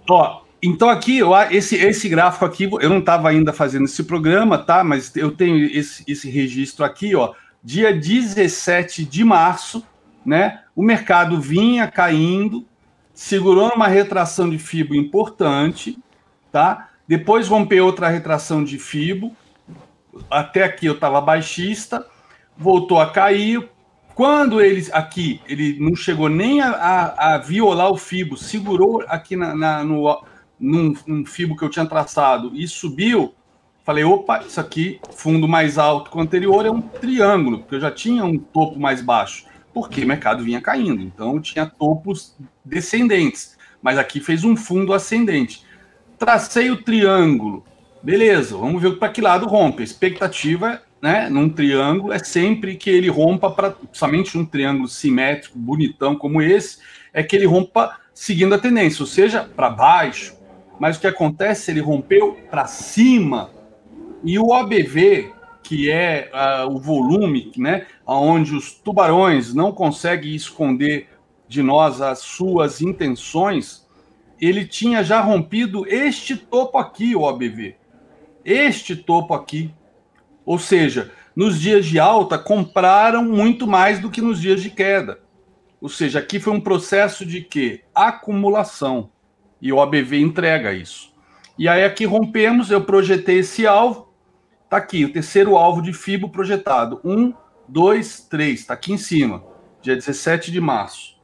Ó, então aqui, esse gráfico aqui, eu não estava ainda fazendo esse programa, tá? Mas eu tenho esse registro aqui, ó. Dia 17 de março, né? O mercado vinha caindo, segurou uma retração de FIBO importante, tá? Depois rompeu outra retração de FIBO. Até aqui eu estava baixista, voltou a cair. Quando ele não chegou nem a violar o FIBO, segurou aqui num FIBO que eu tinha traçado e subiu, falei, opa, isso aqui, fundo mais alto que o anterior, é um triângulo, porque eu já tinha um topo mais baixo, porque o mercado vinha caindo, então tinha topos descendentes, mas aqui fez um fundo ascendente. Tracei o triângulo, beleza, vamos ver para que lado rompe. A expectativa, né, num triângulo é sempre que ele rompa, somente um triângulo simétrico, bonitão como esse, é que ele rompa seguindo a tendência, ou seja, para baixo. Mas o que acontece, ele rompeu para cima. E o OBV, que é o volume, né, onde os tubarões não conseguem esconder de nós as suas intenções, ele tinha já rompido este topo aqui, o OBV. Este topo aqui. Ou seja, nos dias de alta, compraram muito mais do que nos dias de queda. Ou seja, aqui foi um processo de quê? Acumulação. E o OBV entrega isso. E aí aqui rompemos, eu projetei esse alvo. Está aqui, o terceiro alvo de FIBO projetado. 1, 2, 3. Está aqui em cima. Dia 17 de março.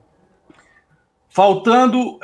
Faltando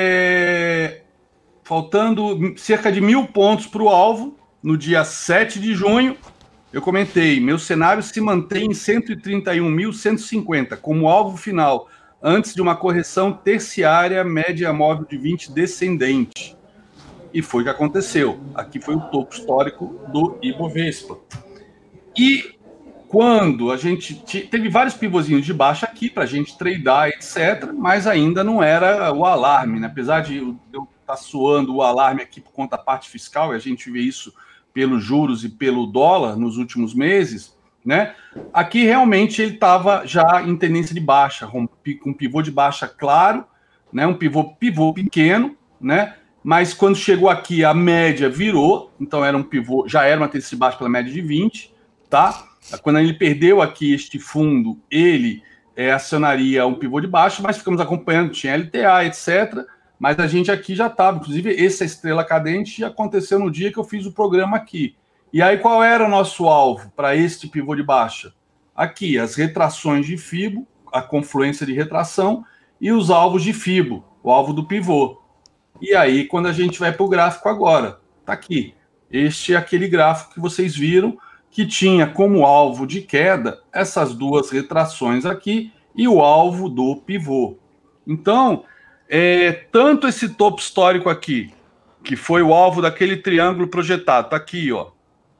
cerca de 1.000 pontos para o alvo, no dia 7 de junho, eu comentei, meu cenário se mantém em 131.150 como alvo final, antes de uma correção terciária média móvel de 20 descendente. E foi o que aconteceu. Aqui foi o topo histórico do Ibovespa. E quando a gente teve vários pivôzinhos de baixa aqui para a gente tradar, etc., mas ainda não era o alarme, né? Apesar de eu estar soando o alarme aqui por conta da parte fiscal, e a gente vê isso pelos juros e pelo dólar nos últimos meses, né? Aqui realmente ele estava já em tendência de baixa, com um pivô de baixa claro, né? Um pivô pequeno, né? Mas quando chegou aqui a média virou, então era um pivô, já era uma tendência de baixa pela média de 20, tá? Quando ele perdeu aqui este fundo, ele acionaria um pivô de baixa, mas ficamos acompanhando, tinha LTA, etc. Mas a gente aqui já estava, inclusive essa estrela cadente aconteceu no dia que eu fiz o programa aqui. E aí qual era o nosso alvo para este pivô de baixa? Aqui, as retrações de FIBO, a confluência de retração e os alvos de FIBO, o alvo do pivô. E aí quando a gente vai para o gráfico agora, tá aqui. Este é aquele gráfico que vocês viram, que tinha como alvo de queda essas duas retrações aqui e o alvo do pivô. Então, tanto esse topo histórico aqui, que foi o alvo daquele triângulo projetado, tá aqui, ó.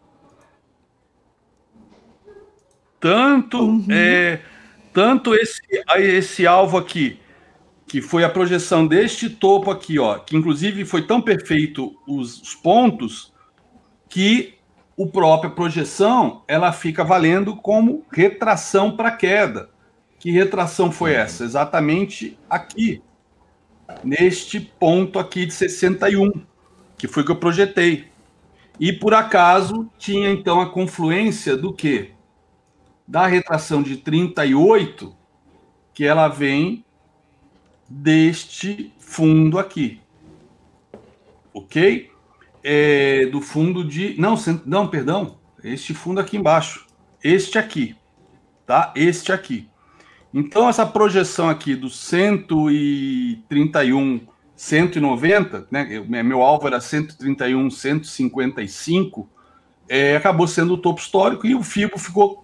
Tanto esse alvo aqui, que foi a projeção deste topo aqui, ó, que inclusive foi tão perfeito os pontos que a própria projeção ela fica valendo como retração para queda. Que retração foi essa? Exatamente aqui, neste ponto aqui de 61, que foi que eu projetei. E por acaso tinha então a confluência do quê? Da retração de 38, que ela vem deste fundo aqui. Ok? Do fundo de... Não, perdão. Este fundo aqui embaixo. Este aqui. Tá? Este aqui. Então, essa projeção aqui do 131, 190, né? Meu alvo era 131, 155, acabou sendo o topo histórico e o FIBO ficou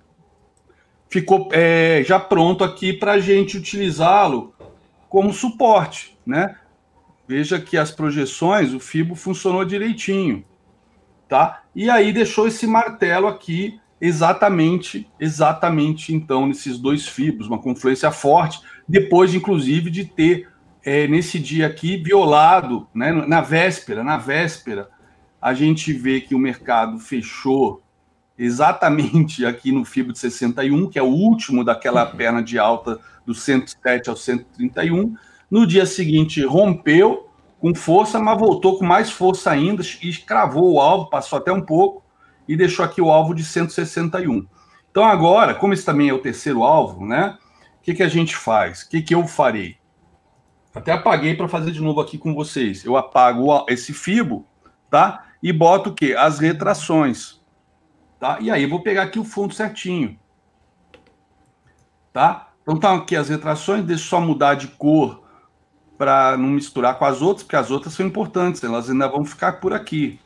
já pronto aqui para a gente utilizá-lo como suporte, né? Veja que as projeções, o FIBO funcionou direitinho, tá? E aí deixou esse martelo aqui exatamente, então, nesses dois FIBOs, uma confluência forte, depois, inclusive, de ter, nesse dia aqui, violado, né? Na véspera, a gente vê que o mercado fechou exatamente aqui no FIBO de 61, que é o último daquela perna de alta do 107 ao 131. No dia seguinte, rompeu, com força, mas voltou com mais força ainda e cravou o alvo, passou até um pouco e deixou aqui o alvo de 161. Então agora, como esse também é o terceiro alvo, né? O que a gente faz? O que eu farei? Até apaguei para fazer de novo aqui com vocês. Eu apago esse fibo, tá? E boto o quê? As retrações, tá? E aí eu vou pegar aqui o fundo certinho, tá? Então tá aqui as retrações, deixa eu só mudar de cor para não misturar com as outras, porque as outras são importantes, elas ainda vão ficar por aqui.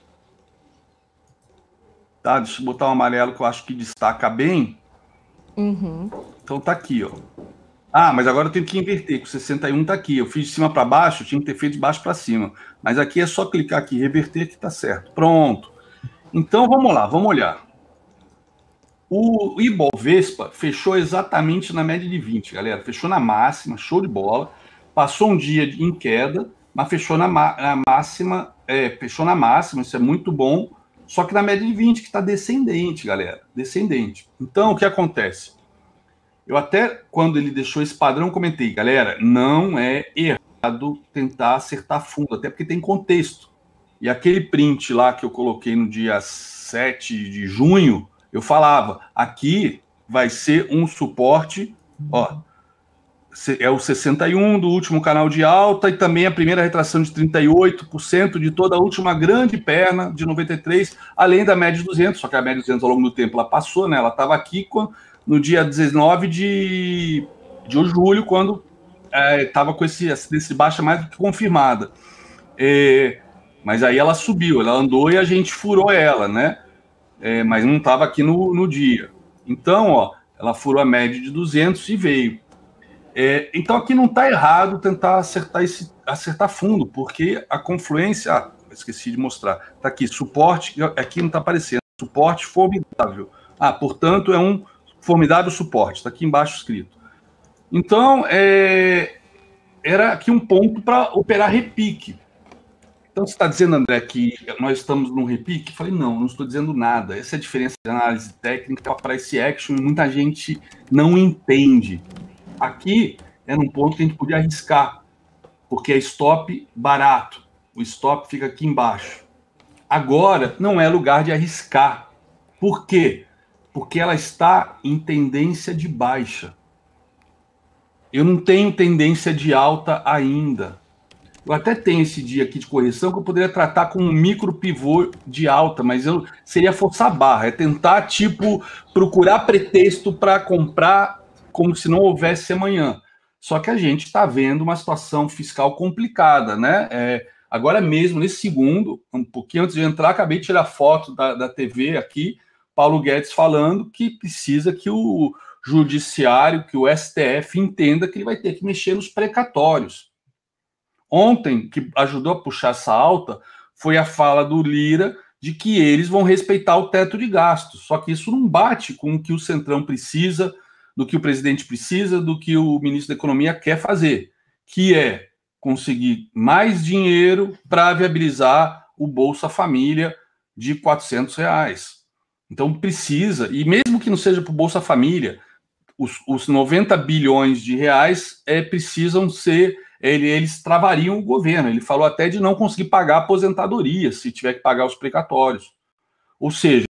Tá? Deixa eu botar um amarelo que eu acho que destaca bem. Uhum. Então tá aqui, ó. Ah, mas agora eu tenho que inverter, que o 61 tá aqui. Eu fiz de cima para baixo, eu tinha que ter feito de baixo para cima. Mas aqui é só clicar aqui, reverter, que tá certo. Pronto. Então vamos lá, vamos olhar. O Ibovespa fechou exatamente na média de 20, galera. Fechou na máxima, show de bola. Passou um dia em queda, mas fechou na máxima, fechou na máxima, isso é muito bom. Só que na média de 20, que está descendente, galera. Descendente. Então, o que acontece? Eu até, quando ele deixou esse padrão, comentei, galera, não é errado tentar acertar fundo, até porque tem contexto. E aquele print lá que eu coloquei no dia 7 de junho, eu falava, aqui vai ser um suporte, ó, é o 61 do último canal de alta e também a primeira retração de 38% de toda a última grande perna de 93, além da média de 200, só que a média de 200 ao longo do tempo ela passou, né? Ela estava aqui no dia 19 de julho, quando estava com esse baixa mais do que confirmada. Mas aí ela subiu, ela andou e a gente furou ela, né? Mas não estava aqui no dia. Então, ó, ela furou a média de 200 e veio. Então aqui não está errado tentar acertar fundo, porque a confluência, esqueci de mostrar, está aqui, suporte, aqui não está aparecendo, suporte formidável. Portanto, é um formidável suporte, está aqui embaixo escrito. Então, era aqui um ponto para operar repique. Então, você está dizendo, André, que nós estamos num repique? Eu falei, não estou dizendo nada. Essa é a diferença de análise técnica para esse action e muita gente não entende. Aqui era um ponto que a gente podia arriscar, porque é stop barato. O stop fica aqui embaixo. Agora não é lugar de arriscar. Por quê? Porque ela está em tendência de baixa. Eu não tenho tendência de alta ainda. Eu até tenho esse dia aqui de correção que eu poderia tratar com um micro pivô de alta, mas eu seria forçar a barra, é tentar, procurar pretexto para comprar como se não houvesse amanhã. Só que a gente está vendo uma situação fiscal complicada, né? Agora mesmo, nesse segundo, um pouquinho antes de entrar, acabei de tirar foto da TV aqui, Paulo Guedes falando que precisa que o judiciário, que o STF entenda que ele vai ter que mexer nos precatórios. Ontem, que ajudou a puxar essa alta, foi a fala do Lira de que eles vão respeitar o teto de gastos. Só que isso não bate com o que o Centrão precisa, do que o presidente precisa, do que o ministro da Economia quer fazer, que é conseguir mais dinheiro para viabilizar o Bolsa Família de R$400. Então precisa, e mesmo que não seja para o Bolsa Família, os 90 bilhões de reais precisam ser... Eles travariam o governo. Ele falou até de não conseguir pagar a aposentadoria se tiver que pagar os precatórios. Ou seja,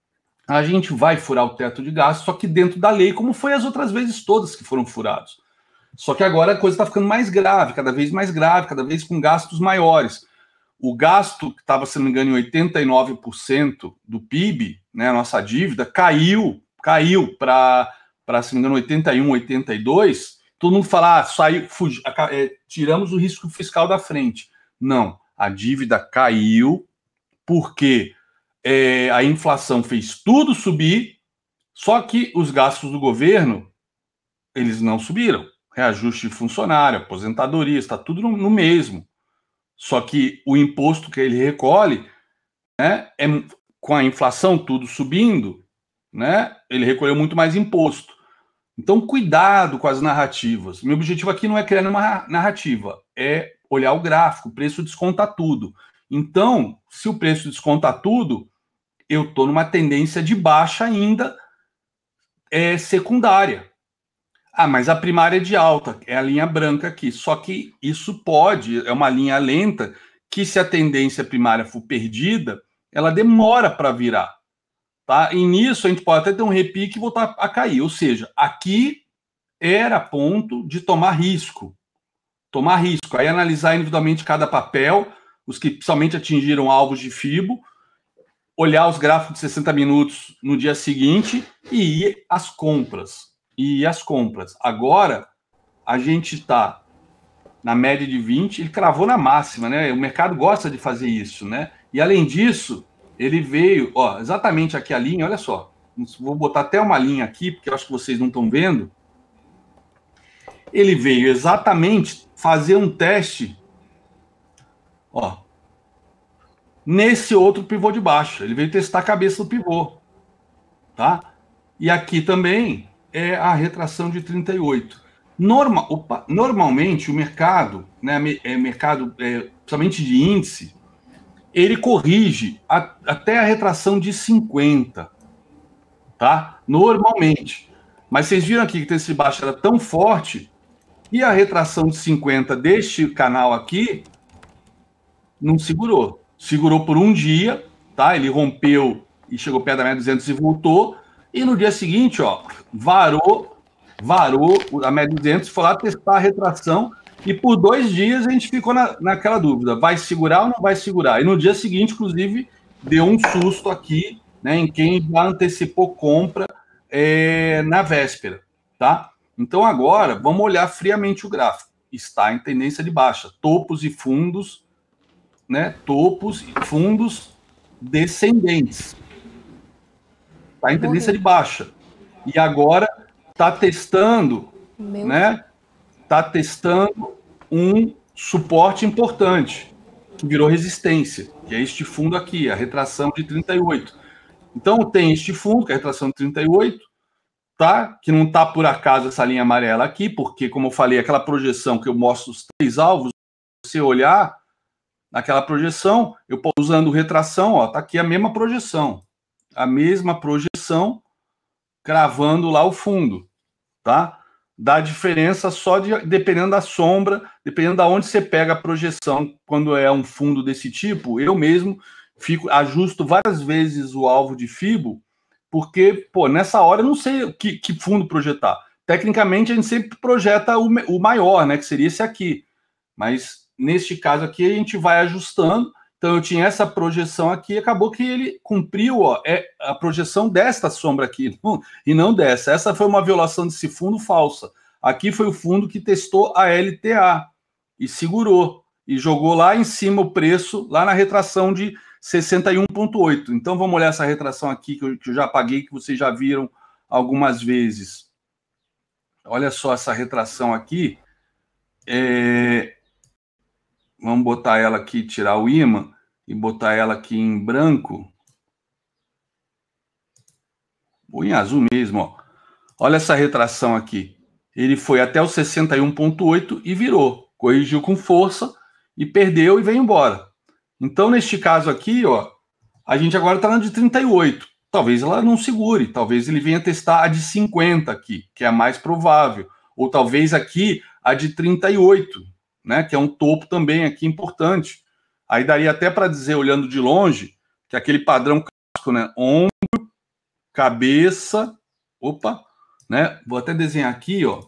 a gente vai furar o teto de gastos, só que dentro da lei, como foi as outras vezes todas que foram furados. Só que agora a coisa está ficando mais grave, cada vez mais grave, cada vez com gastos maiores. O gasto, que estava, se não me engano, em 89% do PIB, né, a nossa dívida, caiu para, se não me engano, 81, 82%. Todo mundo fala, tiramos o risco fiscal da frente. Não, a dívida caiu porque a inflação fez tudo subir, só que os gastos do governo, eles não subiram. Reajuste de funcionário, aposentadoria, está tudo no mesmo. Só que o imposto que ele recolhe, né, com a inflação tudo subindo, né, ele recolheu muito mais imposto. Então, cuidado com as narrativas. Meu objetivo aqui não é criar uma narrativa, é olhar o gráfico, o preço desconta tudo. Então, se o preço desconta tudo, eu estou numa tendência de baixa ainda secundária. Ah, mas a primária é de alta, é a linha branca aqui. Só que isso é uma linha lenta, que se a tendência primária for perdida, ela demora para virar. Tá? E nisso a gente pode até ter um repique e voltar a cair. Ou seja, aqui era ponto de tomar risco. Tomar risco. Aí analisar individualmente cada papel, os que somente atingiram alvos de FIBO, olhar os gráficos de 60 minutos no dia seguinte e ir às compras. Agora, a gente está na média de 20, ele cravou na máxima, né? O mercado gosta de fazer isso, né? E além disso, ele veio, ó, exatamente aqui a linha, olha só. Vou botar até uma linha aqui, porque eu acho que vocês não estão vendo. Ele veio exatamente fazer um teste, ó, nesse outro pivô de baixo. Ele veio testar a cabeça do pivô, tá? E aqui também é a retração de 38. Normalmente o mercado, né, principalmente de índice, ele corrige até a retração de 50, tá? Normalmente. Mas vocês viram aqui que esse baixo era tão forte e a retração de 50 deste canal aqui não segurou. Segurou por um dia, tá? Ele rompeu e chegou perto da média 200 e voltou. E no dia seguinte, ó, varou a média 200, foi lá testar a retração. E por 2 dias a gente ficou naquela dúvida: vai segurar ou não vai segurar? E no dia seguinte, inclusive, deu um susto aqui, né, em quem já antecipou compra na véspera, tá? Então agora vamos olhar friamente o gráfico. Está em tendência de baixa, topos e fundos, né? Topos e fundos descendentes. Está em tendência de baixa. E agora está testando, né? Está testando um suporte importante, que virou resistência, que é este fundo aqui, a retração de 38. Então tem este fundo, que é a retração de 38, tá? Que não está por acaso essa linha amarela aqui, porque, como eu falei, aquela projeção que eu mostro os 3 alvos, se você olhar naquela projeção, eu usando retração, ó, tá aqui a mesma projeção, cravando lá o fundo, tá? Dá diferença só dependendo da sombra, dependendo de onde você pega a projeção. Quando é um fundo desse tipo, eu mesmo ajusto várias vezes o alvo de FIBO, porque, pô, nessa hora eu não sei que fundo projetar. Tecnicamente, a gente sempre projeta o maior, né, que seria esse aqui. Mas, neste caso aqui, a gente vai ajustando. Então, eu tinha essa projeção aqui, acabou que ele cumpriu, ó, a projeção desta sombra aqui, e não dessa. Essa foi uma violação desse fundo falsa. Aqui foi o fundo que testou a LTA e segurou, e jogou lá em cima o preço, lá na retração de 61,8. Então, vamos olhar essa retração aqui, que eu já apaguei, que vocês já viram algumas vezes. Olha só essa retração aqui. Vamos botar ela aqui, tirar o ímã e botar ela aqui em branco. Ou em azul mesmo, ó. Olha essa retração aqui. Ele foi até o 61,8 e virou. Corrigiu com força e perdeu e veio embora. Então, neste caso aqui, ó, a gente agora está na de 38. Talvez ela não segure. Talvez ele venha testar a de 50 aqui, que é a mais provável. Ou talvez aqui a de 38. Né, que é um topo também aqui importante. Aí daria até para dizer, olhando de longe, que aquele padrão clássico, né, ombro, cabeça, né, vou até desenhar aqui, ó,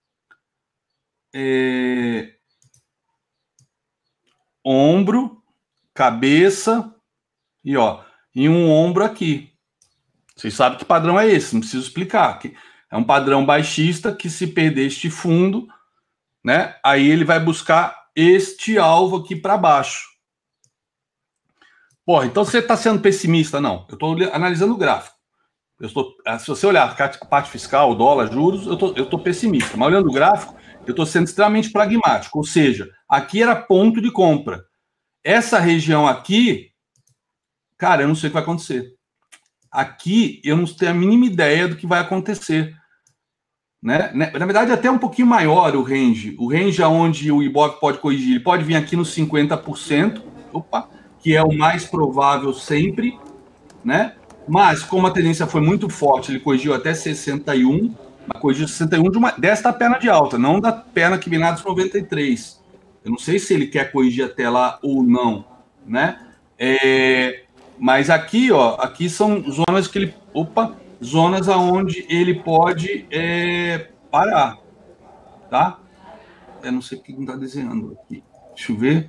ombro, cabeça e, ó, e um ombro aqui. Vocês sabem que padrão é esse, não preciso explicar. É um padrão baixista que, se perder este fundo, né, aí ele vai buscar este alvo aqui para baixo. Porra, então você está sendo pessimista? Não, eu estou analisando o gráfico. Se você olhar a parte fiscal, dólar, juros, eu estou pessimista. Mas olhando o gráfico, eu estou sendo extremamente pragmático. Ou seja, aqui era ponto de compra. Essa região aqui, cara, eu não sei o que vai acontecer. Aqui eu não tenho a mínima ideia do que vai acontecer. Né? Na verdade, até um pouquinho maior o range. O range onde o Ibov pode corrigir, ele pode vir aqui nos 50%, que é o mais provável sempre, né? Mas, como a tendência foi muito forte, ele corrigiu até 61%, Uma corrigida de 61 desta perna de alta, não da perna que vem lá dos 93. Eu não sei se ele quer corrigir até lá ou não, né? Mas aqui, ó, aqui são zonas que ele... zonas aonde ele pode parar, tá? Eu não sei o que não está desenhando aqui. Deixa eu ver.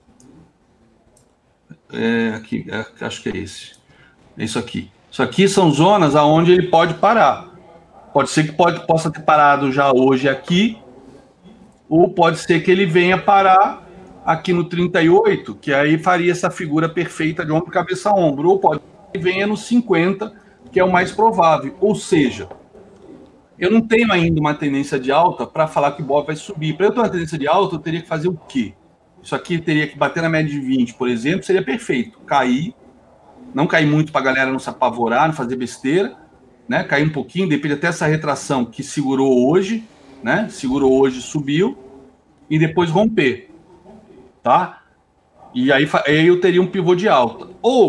Aqui, acho que é esse. É isso aqui. Isso aqui são zonas aonde ele pode parar. Pode ser que possa ter parado já hoje aqui, ou pode ser que ele venha parar aqui no 38, que aí faria essa figura perfeita de ombro, cabeça, ombro, ou pode ser que venha no 50, que é o mais provável. Ou seja, eu não tenho ainda uma tendência de alta para falar que o Ibovespa vai subir. Para eu ter uma tendência de alta, eu teria que fazer o quê? Isso aqui teria que bater na média de 20, por exemplo, seria perfeito. Cair, não cair muito para a galera não se apavorar, não fazer besteira, né? Cair um pouquinho, depende até essa retração que segurou hoje, né? Segurou hoje, subiu, e depois romper, tá? E aí eu teria um pivô de alta.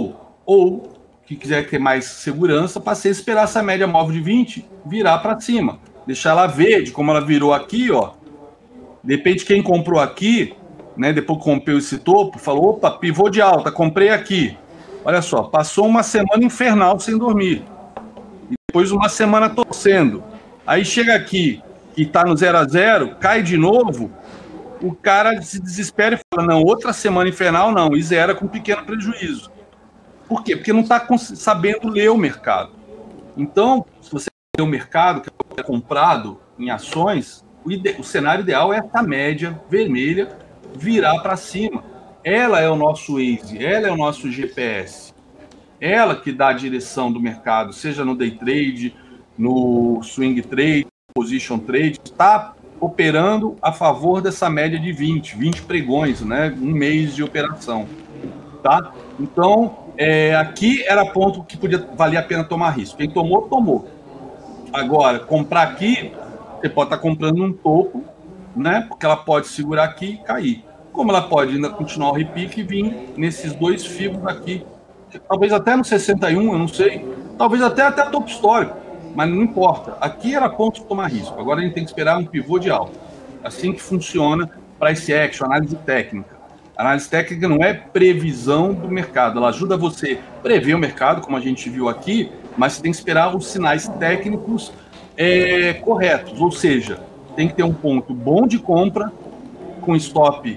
Ou que quiser ter mais segurança, passei a esperar essa média móvel de 20 virar para cima. Deixar ela verde, como ela virou aqui, ó. De repente, quem comprou aqui, né, depois que rompeu esse topo, falou, opa, pivô de alta, comprei aqui. Olha só, passou uma semana infernal sem dormir. E depois uma semana torcendo. Aí chega aqui, que está no 0 a 0, cai de novo, o cara se desespera e fala, não, outra semana infernal não, e zera com pequeno prejuízo. Por quê? Porque não está sabendo ler o mercado. Então, se você ler o mercado, que é comprado em ações, o cenário ideal é essa média vermelha virar para cima. Ela é o nosso Waze, ela é o nosso GPS. Ela que dá a direção do mercado, seja no day trade, no swing trade, position trade, está operando a favor dessa média de 20 pregões, né? Um mês de operação. Tá? Então, aqui era ponto que podia valer a pena tomar risco. Quem tomou, tomou. Agora, comprar aqui, você pode estar comprando num topo, né? Porque ela pode segurar aqui e cair. Como ela pode ainda continuar o repique e vir nesses dois fibros aqui, talvez até no 61, eu não sei, talvez até topo histórico, mas não importa. Aqui era ponto de tomar risco. Agora a gente tem que esperar um pivô de alta. Assim que funciona price action, análise técnica. A análise técnica não é previsão do mercado, ela ajuda você a prever o mercado, como a gente viu aqui, mas você tem que esperar os sinais técnicos corretos, ou seja, tem que ter um ponto bom de compra, com stop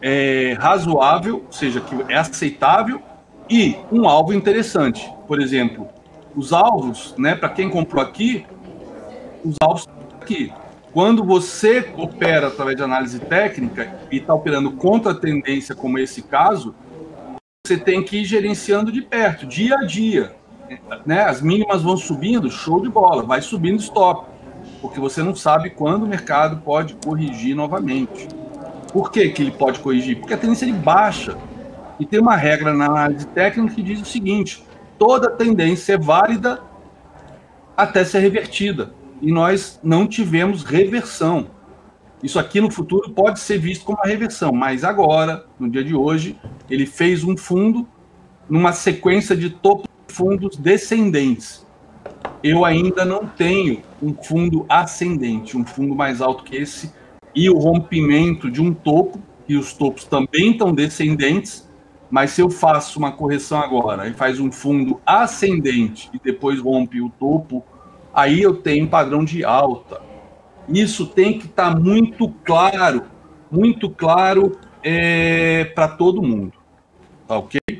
razoável, ou seja, que é aceitável, e um alvo interessante. Por exemplo, os alvos, né, para quem comprou aqui, os alvos aqui. Quando você opera através de análise técnica e está operando contra a tendência, como esse caso, você tem que ir gerenciando de perto, dia a dia. Né? As mínimas vão subindo, show de bola, vai subindo stop, porque você não sabe quando o mercado pode corrigir novamente. Por que ele pode corrigir? Porque a tendência ele baixa. E tem uma regra na análise técnica que diz o seguinte: toda tendência é válida até ser revertida. E nós não tivemos reversão. Isso aqui no futuro pode ser visto como uma reversão, mas agora, no dia de hoje, ele fez um fundo numa sequência de topo de fundos descendentes. Eu ainda não tenho um fundo ascendente, um fundo mais alto que esse, e o rompimento de um topo, e os topos também estão descendentes, mas se eu faço uma correção agora e faz um fundo ascendente e depois rompe o topo, aí eu tenho um padrão de alta. Isso tem que estar muito claro para todo mundo, tá ok?